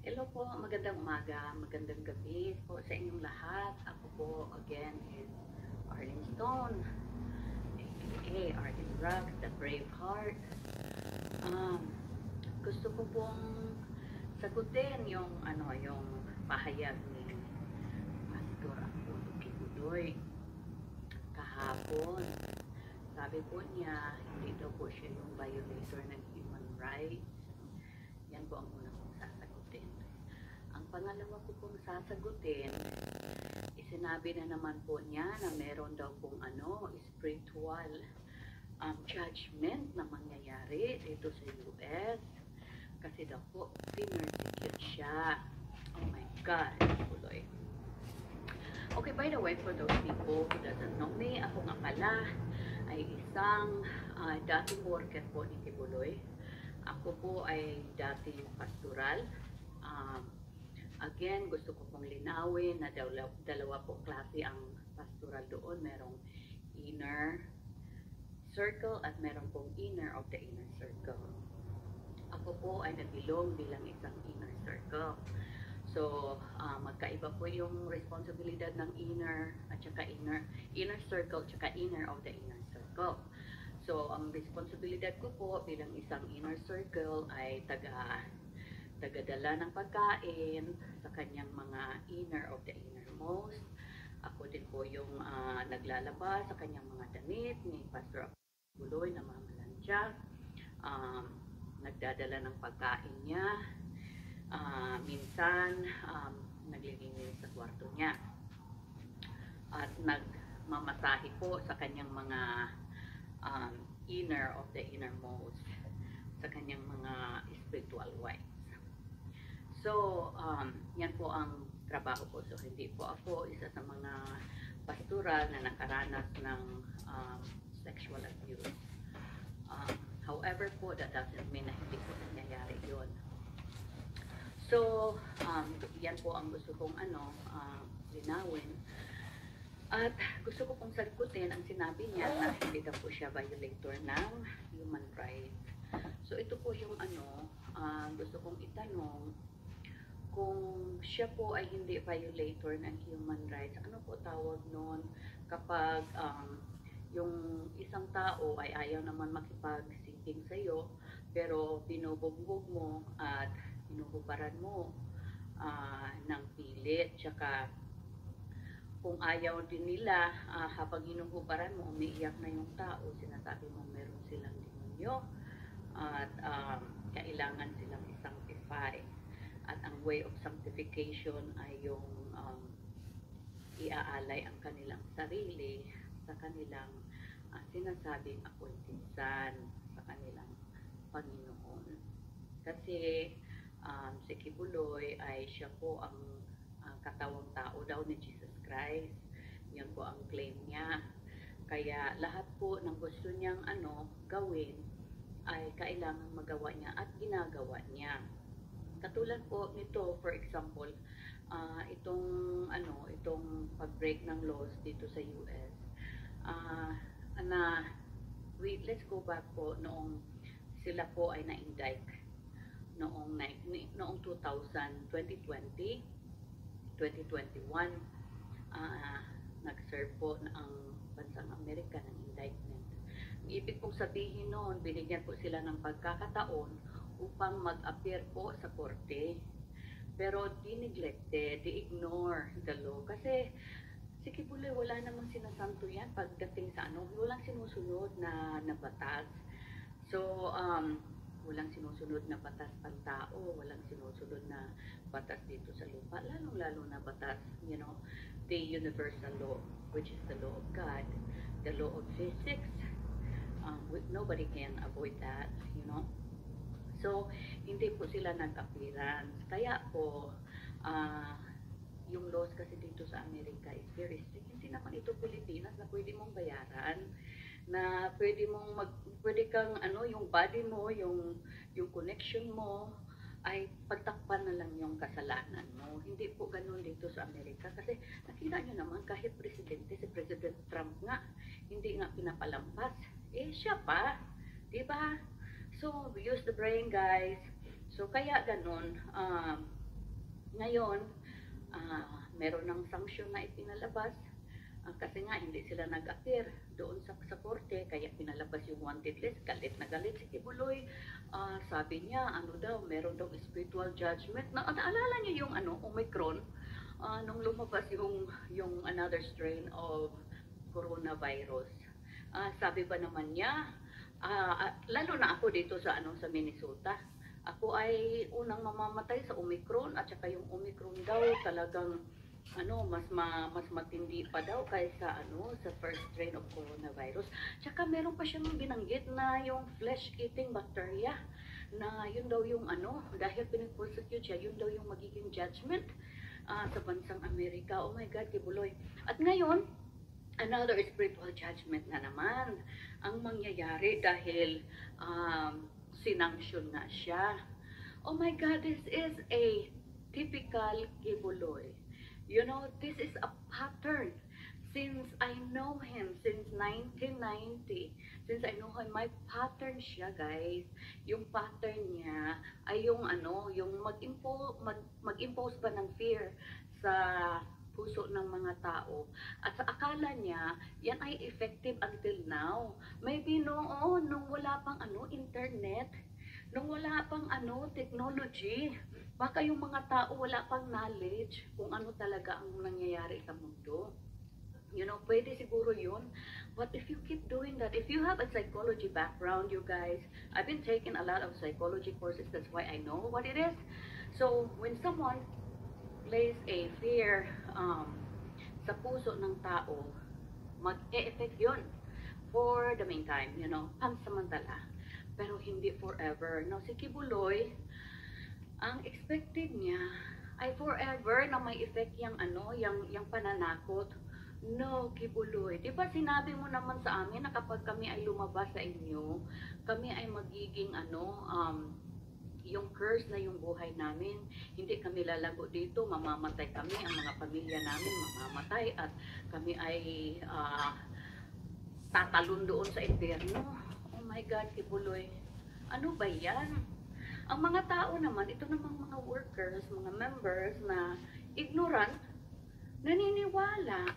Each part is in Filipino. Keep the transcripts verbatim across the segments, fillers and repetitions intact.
Hello po, magandang umaga, magandang gabi po sa inyong lahat. Ako po again is Arlene Stone, aka Arlene Rock, the Brave Heart. Um, gusto ko pong sagutin yung ano, yung pahayag ni Pastor Apollo Kibuloy kahapon. Sabi po niya, hindi daw po siya yung violator ng human rights. Yan po ang una kong sasagutin. Ang pangalawa ko pong sasagutin, isinabi na naman po niya na meron daw pong ano, spiritual um, judgment na mangyayari dito sa U S kasi daw po pinersecute siya. Oh my God, tuloy. Okay, by the way, for those people who doesn't know me, ako nga pala ay isang uh, dating worker po ni Kibuloy. Ako po ay dating pastoral. Um, again, gusto ko pong linawin na dalawa, dalawa po klase ang pastoral doon. Merong inner circle at meron pong inner of the inner circle. Ako po ay nagilong bilang isang inner circle. So, uh, magkaiba po yung responsibilidad ng inner at saka inner, inner circle at saka inner of the inner circle. So, ang responsibilidad ko po bilang isang inner circle ay taga, tagadala ng pagkain sa kanyang mga inner of the innermost. Ako din po yung uh, naglalaba sa kanyang mga damit ni Pastor Apuloy na mamalansya. Um, nagdadala ng pagkain niya. Uh, minsan, um, naglilinis sa kwarto niya. At nagmamasahe po sa kanyang mga um, inner of the innermost, sa kanyang mga spiritual wives. So, um, yan po ang trabaho ko. So, hindi po ako isa sa mga pastoral na nakaranas ng um, sexual abuse. Um, however po, that doesn't mean na hindi po nangyayari yun. So, um, yan po ang gusto kong ano, uh, linawin. At gusto ko pong sagutin ang sinabi niya na hindi daw po siya violator ng human rights. So, ito po yung ano, uh, gusto kong itanong, kung siya po ay hindi violator ng human rights, ano po tawag nun kapag um, yung isang tao ay ayaw naman makipag-singking sa'yo, pero binubugbog mo at inuhubaran mo uh, ng pilit, tsaka kung ayaw din nila, uh, habang hinuhubaran mo, umiiyak na yung tao, sinasabi mo meron silang demonyo at um, kailangan silang i-sanctify. At ang way of sanctification ay yung um, iaalay ang kanilang sarili sa kanilang uh, sinasabing appointed son, sa kanilang Panginoon. Kasi um, si Kibuloy ay siya po ang uh, katawang tao daw ni Jesus Christ. Yun po ang claim niya. Kaya lahat po ng gusto niyang ano gawin ay kailangan magawa niya at ginagawa niya. Katulad po nito, for example, uh, itong ano, itong pag-break ng laws dito sa U S. Uh, na wait, let's go back po noong sila po ay na-indict noong noong two thousand, twenty twenty, twenty twenty-one. Uh, nag-serve po ang bansang Amerika ng indictment. Ibig pong sabihin noon, binigyan po sila ng pagkakataon upang mag-appear po sa korte. Pero di-neglected, di-ignore the law. Kasi si Kibuloy wala namang sinasanto yan pagdating sa ano, walang sinusunod na, na batas. So, um, walang sinusunod na batas pang tao, walang sinusunod na batas dito sa lupa, lalong-lalo na batas, you know, the universal law, which is the law of God, the law of physics. Um, nobody can avoid that, you know. So, hindi po sila nag-appearance. Kaya po, uh, yung laws kasi dito sa Amerika is very strict. Hindi naman ito Pilipinas na pwede mong bayaran, na pwede mong mag, pwede kang ano, yung body mo, yung, yung connection mo, ay pagtakpan na lang yung kasalanan mo. Hindi po ganun dito sa Amerika. Kasi nakita nyo naman, kahit presidente, si President Trump nga, hindi nga pinapalampas. Eh, siya pa. Diba? So, use the brain, guys. So, kaya ganun, um, Ngayon, uh, meron ng sanksyon na ipinalabas uh, kasi nga hindi sila nag-appear doon sa, sa korte, kaya pinalabas yung wanted list. Galit na galit si Kibuloy. Uh, sabi niya, ano daw, meron daw spiritual judgment. Na, naalala niyo yung ano, Omicron, uh, nung lumabas yung, yung another strain of coronavirus. Uh, sabi ba naman niya, uh, uh, lalo na ako dito sa, ano, sa Minnesota, ako ay unang mamamatay sa Omicron at saka yung Omicron daw talagang ano mas ma, mas matindi pa daw kaysa ano sa first strain of coronavirus. Tsaka meron pa siyang binanggit na yung flesh-eating bacteria na yun daw yung ano dahil pinipersecute siya, yun daw yung magiging judgment uh, sa bansang Amerika. Oh my God, Kibuloy. At ngayon, another spiritual judgment na naman ang mangyayari dahil um, sinanksyon na siya. Oh my God, this is a typical Kibuloy. You know, this is a pattern. Since I know him since nineteen ninety, since I know him, my pattern siya, guys. Yung pattern niya ay yung ano, yung mag-impose mag, mag-impose ba ng fear sa puso ng mga tao. At sa akala niya, yan ay effective until now. Maybe noon, nung wala pang ano, internet, nung wala pang ano, technology, baka yung mga tao wala pang knowledge kung ano talaga ang nangyayari sa mundo. You know, pwede siguro yun. But if you keep doing that, if you have a psychology background, you guys, I've been taking a lot of psychology courses, that's why I know what it is. So, when someone place a fear um, sa puso ng tao, mag-e-effect yun for the meantime, you know, pansamantala. Pero hindi forever. Now, si Kibuloy, ang expected niya ay forever na may effect yung ano, yung, yung pananakot. No, Kibuloy. Di ba sinabi mo naman sa amin na kapag kami ay lumabas sa inyo, kami ay magiging ano, um, yung curse na yung buhay namin, hindi kami lalago dito, mamamatay kami, ang mga pamilya namin mamamatay at kami ay uh, tatalon doon sa impyerno. Oh my God, Kibuloy. Ano ba yan? Ang mga tao naman, ito namang mga workers, mga members na ignorant, naniniwala.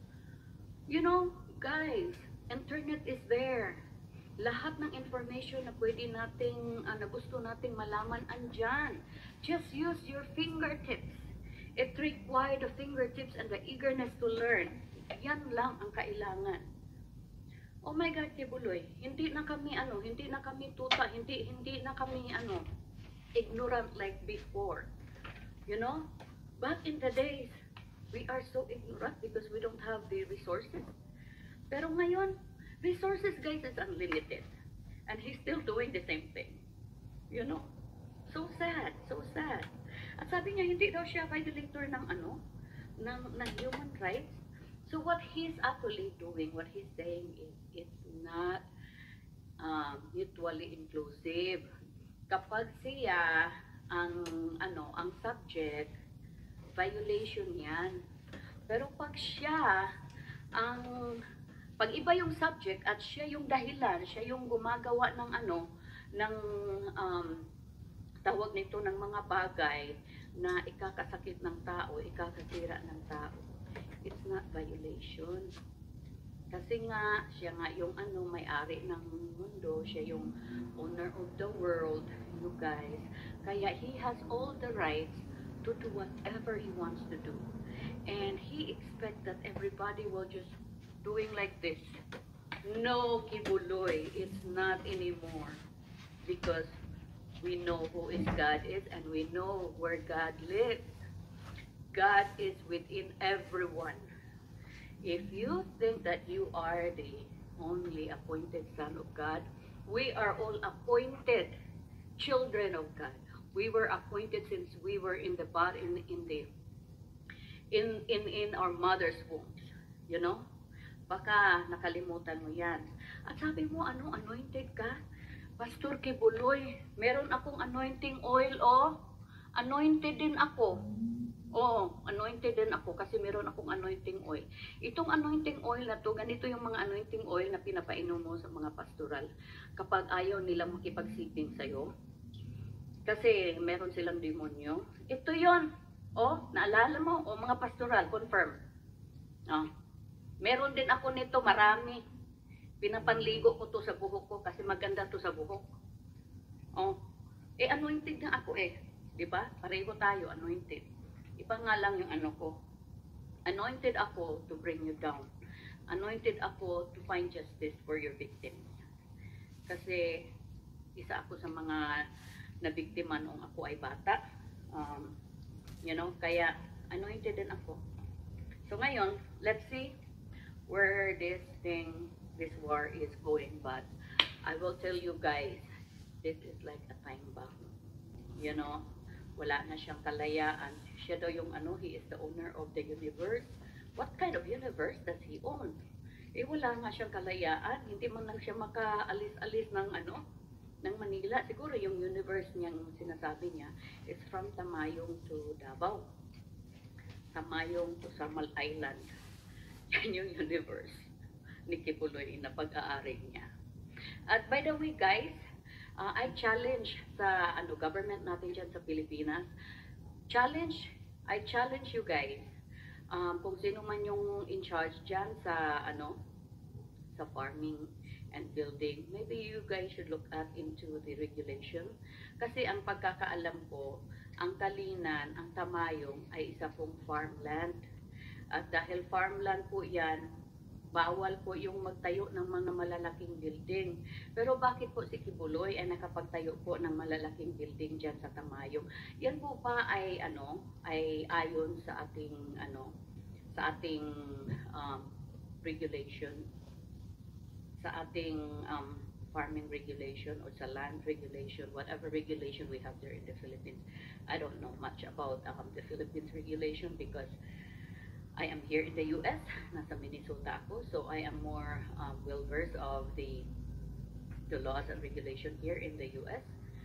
You know, guys, internet is there. Lahat ng information na pwede nating, uh, na gusto nating malaman, andyan. Just use your fingertips. It requires the fingertips and the eagerness to learn. Yan lang ang kailangan. Oh my God, Kibuloy, hindi na kami ano, hindi na kami tuta, hindi hindi na kami ano, ignorant like before. You know? Back in the days, we are so ignorant because we don't have the resources. Pero ngayon, resources, guys, is unlimited. And he's still doing the same thing. You know? So sad. So sad. At sabi niya, hindi daw siya violator ng ano? Ng, ng human rights. So what he's actually doing, what he's saying is, it's not um, mutually inclusive. Kapag siya, ang, ano, ang subject, violation yan. Pero pag siya, ang pag iba yung subject at siya yung dahilan, siya yung gumagawa ng ano, ng um, tawag nito ng mga bagay na ikakasakit ng tao, ikakasira ng tao, it's not violation. Kasi nga, siya nga yung ano, may-ari ng mundo, siya yung owner of the world, you guys. Kaya he has all the rights to do whatever he wants to do. And he expects that everybody will just doing like this. No, Kibuloy, it's not anymore. Because we know who is God is and we know where God lives. God is within everyone. If you think that you are the only appointed son of God, we are all appointed children of God. We were appointed since we were in the body, in, in the in in in our mother's wombs. You know? Baka nakalimutan mo yan. At sabi mo, ano, anointed ka? Pastor Kibuloy, meron akong anointing oil, oh. Anointed din ako. Oo, anointed din ako kasi meron akong anointing oil. Itong anointing oil na to, ganito yung mga anointing oil na pinapainom mo sa mga pastoral kapag ayaw nila makipagsiping sa'yo. Kasi meron silang demonyo. Ito yon. O, naalala mo? O, mga pastoral, confirm. O, meron din ako nito, marami. Pinapangligo ko to sa buhok ko kasi maganda to sa buhok. O, eh, anointed na ako eh. Diba? Pareho tayo, anointed. Iba nga lang yung ano ko. Anointed ako to bring you down. Anointed ako to find justice for your victims. Kasi, isa ako sa mga nabiktima nung ako ay bata. Um, you know, kaya anointed din ako. So ngayon, let's see where this thing, this war is going. But I will tell you guys, this is like a time bomb. You know, wala na siyang kalayaan. Siya daw yung ano, he is the owner of the universe. What kind of universe does he own? Eh wala nga siyang kalayaan, hindi man lang siya makaalis-alis ng ano, ng Manila. Siguro yung universe niyang sinasabi niya is from Tamayong to Davao. Tamayong to Samal Island. Yan yung universe ni Kibuloy na pag-aari niya. At by the way guys, uh, I challenge sa ano government natin dyan sa Pilipinas. Challenge, I challenge you guys. Um, kung sino man yung in charge dyan sa ano sa farming and building, maybe you guys should look at into the regulation. Kasi ang pagkakaalam ko, ang Kalinan, ang Tamayong ay isa pong farmland. At dahil farmland po yan, bawal po yung magtayo ng mga malalaking building. Pero bakit po si Kibuloy ay nakapagtayo po ng malalaking building dyan sa Tamayong? Yan po pa ay ano, ay ayon sa ating ano, sa ating um, regulation, sa ating um, farming regulation or sa land regulation, whatever regulation we have there in the Philippines. I don't know much about um, the Philippines regulation because I am here in the U S, nasa Minnesota ako, so I am more um, well-versed of the the laws and regulation here in the U S.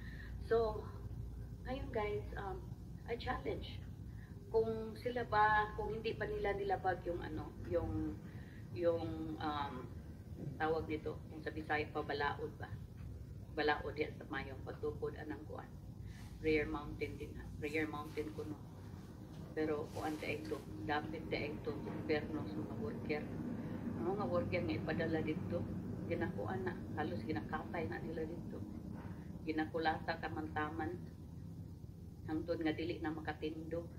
So, ngayon guys, um, I challenge kung sila ba, kung hindi pa nila nilabag yung ano, yung yung um, tawag dito, kung sa Bisaya pa balaod ba? Balaod yan sa mayong pagtukod anang kuan. Prayer Mountain din, Prayer Mountain kuno. Pero kuan ta ito, dapat ta ito gobyerno sa mga worker. Ang mga worker nga ipadala dito, ginakuan na, halos ginakatay na nila dito. Ginakulata kamantaman hangtod nga dili na makatindog.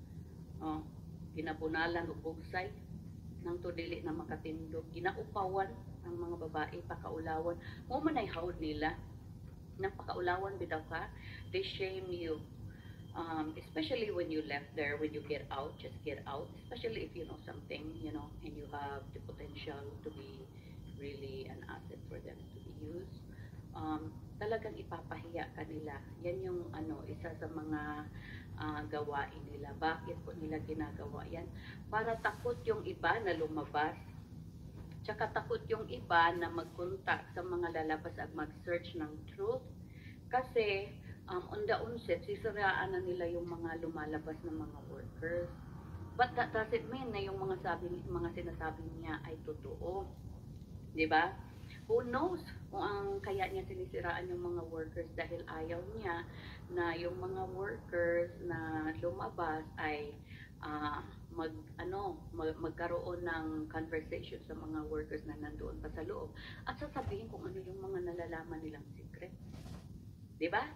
Oh, ginabunalan og bugsay nangtod dili na makatindog. Ginaupawan ang mga babae, pakaulawan. Mo man ay hawd nila. Nang pakaulawan bitaw ka, they shame you. Um, especially when you left there, when you get out, just get out. Especially if you know something, you know, and you have the potential to be really an asset for them to be used. Um, talagang ipapahiya ka nila. Yan yung ano, isa sa mga uh, gawain nila. Bakit po nila ginagawa yan? Para takot yung iba na lumabas. Tsaka takot yung iba na mag-contact sa mga lalabas at mag-search ng truth. Kasi, um, on the onset, sisiraan na nila yung mga lumalabas ng mga workers. But that doesn't mean na yung mga, sabi, mga sinasabi niya ay totoo. Diba? Who knows kung ang kaya niya sinisiraan yung mga workers dahil ayaw niya na yung mga workers na lumabas ay uh, mag ano mag, magkaroon ng conversation sa mga workers na nandoon pa sa loob at sasabihin kung ano yung mga nalalaman nilang secret. 'Di ba?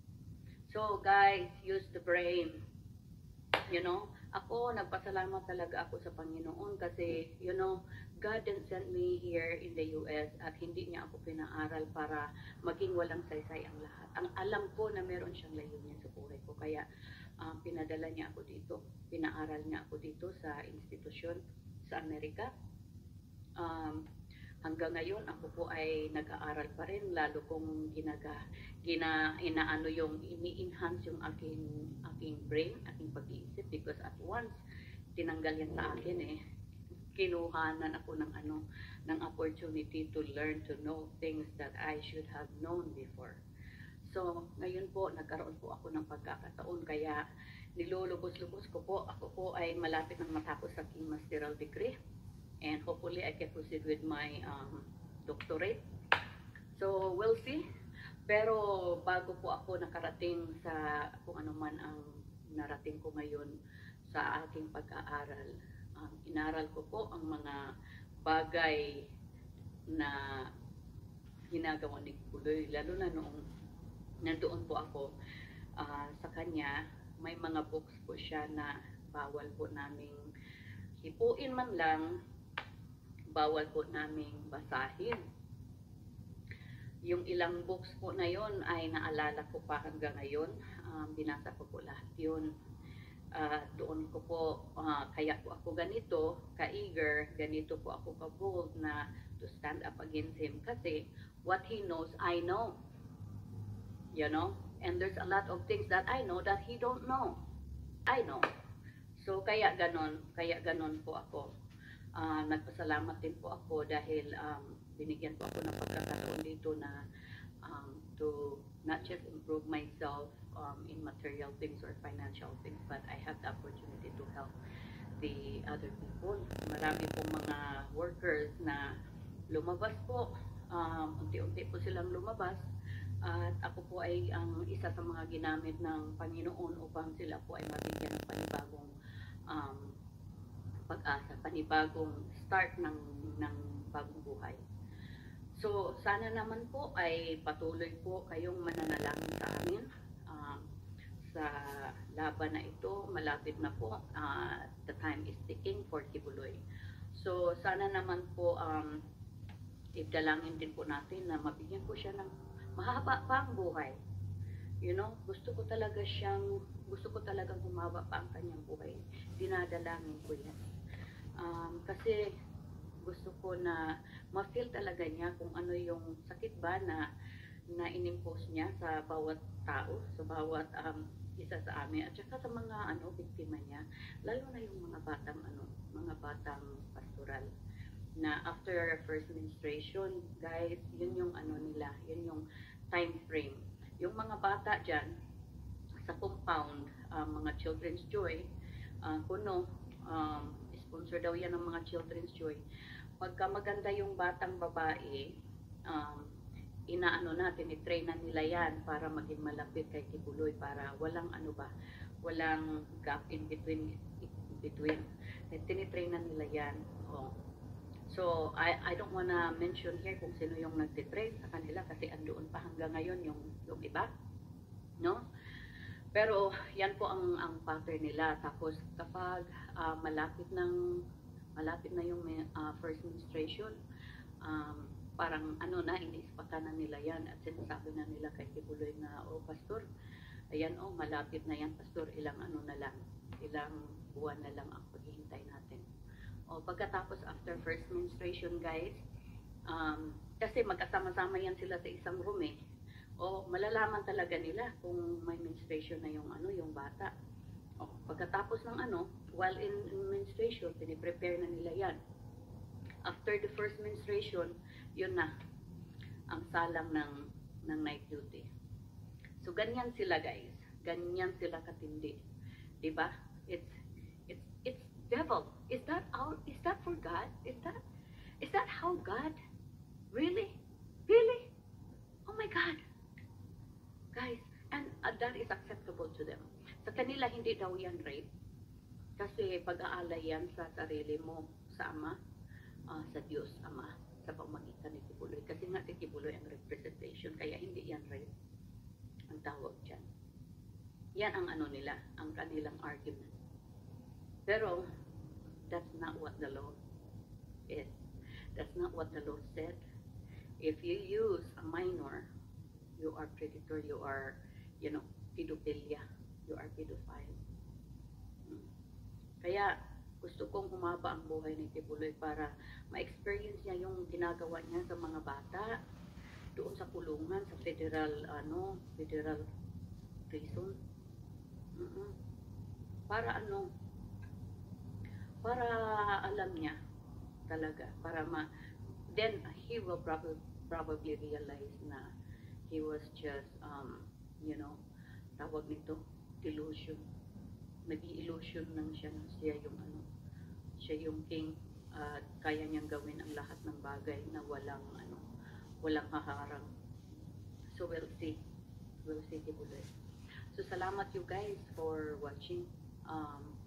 So guys, use the brain. You know, ako nagpasalamat talaga ako sa Panginoon kasi you know, God didn't send me here in the U S at hindi niya ako pinaaral para maging walang saysay ang lahat. Ang alam ko na meron siyang layunin sa buhay ko. Kaya um, pinadala niya ako dito. Pinaaral niya ako dito sa institusyon sa Amerika. Um, hanggang ngayon ako po ay nag-aaral pa rin. Lalo kong ginaga, gina, inaano yung ini-enhance yung aking, aking brain, aking pag-iisip. Because at once, tinanggal yan sa akin eh. Kinuhanan ako ng ano ng opportunity to learn to know things that I should have known before. So, ngayon po nagkaroon po ako ng pagkakataon kaya nilulubos-lubos ko po. Ako po ay malapit nang matapos sa aking masteral degree and hopefully I can proceed with my um, doctorate. So, we'll see. Pero bago po ako nakarating sa kung ano man ang narating ko ngayon sa aking pag-aaral. Um, inaral ko po ang mga bagay na ginagawa ni Kuloy, lalo na noong nandoon po ako uh, sa kanya. May mga books po siya na bawal po naming hipuin man lang, bawal po naming basahin. Yung ilang books po na yon ay naalala ko pa hanggang ngayon. Um, binasa ko po lahat yun. Uh, doon ko po, uh, kaya po ako ganito, ka-eager, ganito po ako ka-bold na to stand up against him. Kasi what he knows, I know. You know? And there's a lot of things that I know that he don't know. I know. So kaya ganon, kaya ganon po ako. Uh, nagpasalamat din po ako dahil um, binigyan po ako ng pagkakataon dito na um, to not just improve myself um, in material things or financial things, but I have the opportunity to help the other people. Marami pong mga workers na lumabas po, um, unti-unti po silang lumabas, at ako po ay ang isa sa mga ginamit ng Panginoon upang sila po ay mabigyan ng panibagong um, pag-asa, panibagong start ng, ng bagong buhay. So, sana naman po ay patuloy po kayong mananalangin sa amin um, sa laban na ito. Malapit na po. Uh, the time is ticking for Kibuloy. So, sana naman po um, idalangin din po natin na mabigyan po siya ng mahaba pa ang buhay. You know, gusto ko talaga siyang, gusto ko talagang humaba pa ang kanyang buhay. Dinadalangin ko yan. Um, kasi gusto ko na ma-feel talaga niya kung ano yung sakit ba na na inimpose niya sa bawat tao, sa bawat um, isa sa amin, at saka sa mga ano biktima niya, lalo na yung mga batang ano, mga batang pastoral na after first menstruation, guys, yun yung ano nila, yun yung time frame. Yung mga bata diyan sa compound, um, mga Children's Joy, uh, kuno um, sponsor daw yan ng mga Children's Joy. Pagka maganda yung batang babae, um, inaano natin, i-train na nila yan para maging malapit kay Kibuloy, para walang ano ba, walang gap in between, in between. Tinitrain na nila yan. Oh. So, I, I don't wanna mention here kung sino yung nagtitrain sa kanila kasi andoon pa hanggang ngayon yung, yung iba. No? Pero yan po ang ang pattern nila. Tapos kapag uh, malapit ng malapit na yung uh, first menstruation, um, parang ano na, iniispatan na nila yan at sinasabi na nila kay Kibuloy na, oh pastor, ayan oh, malapit na yan pastor, ilang ano na lang, ilang buwan na lang ang paghihintay natin. O pagkatapos after first menstruation, guys, um, kasi magkasama-sama yan sila sa isang room eh. O malalaman talaga nila kung may menstruation na yung ano, yung bata. O pagkatapos ng ano, while in, in menstruation, piniprepare na nila yan. After the first menstruation, yun na ang salang ng ng night duty. So ganyan sila, guys. Ganyan sila katindi. 'Di ba? It's it's it's devil. Is that out? Is that for God? Is that is that how God? Really? Really? Oh my God. Guys, and uh, that is acceptable to them. Sa kanila, hindi daw yan rape. Kasi pag-aalay yan sa sarili mo, sa Ama, uh, sa Diyos, Ama, sa pamagitan ni Kibuloy. Kasi nga si Kibuloy ang representation, kaya hindi yan rape. Ang tawag dyan. Yan ang ano nila, ang kanilang argument. Pero, that's not what the law is. That's not what the law said. If you use a minor, you are predator, you are, you know, pedophilia, you are pedophile. Hmm. Kaya, gusto kong humaba ang buhay ni Kibuloy para ma-experience niya yung ginagawa niya sa mga bata doon sa kulungan, sa federal, ano, federal prison. Mm-hmm. Para ano, para alam niya talaga, para ma, then he will probably, probably realize na he was just, um, you know, tawag nito, delusion. Nag-i-illusion lang siya na siya yung ano, siya yung king at uh, kaya niyang gawin ang lahat ng bagay na walang ano, walang haharang. So we'll see. We'll see Kibuloy. So salamat you guys for watching. Um,